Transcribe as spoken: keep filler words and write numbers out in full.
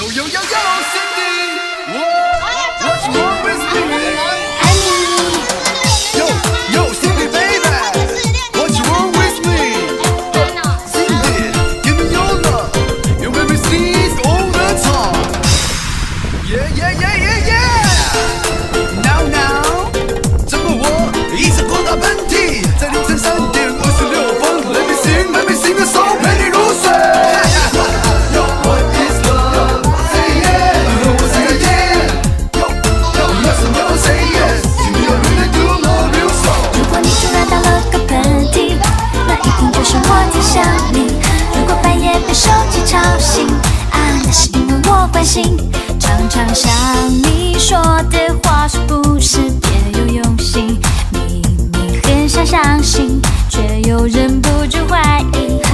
yo yo yo Cindy, what what's wrong with me? I need Yo yo Cindy baby, what's wrong with me? Cindy, give me your love, you make me sneeze all the time. Yeah yeah yeah yeah yeah. Now now， 这个我一直狂打喷嚏，在凌晨三点二十六分 ，Let me sing Let me sing a song， 陪你入睡。Yo what is love? Say yeah， 我 say yeah。Yo yo yes no say yes， Cindy I really do love you so。 如果你突然打了个喷嚏，那一定就是我在想你。如果半夜被手机吵醒，啊，那是因为我关心。常常想你说的话是不是别有用心？明明很想相信，却又忍不住怀疑。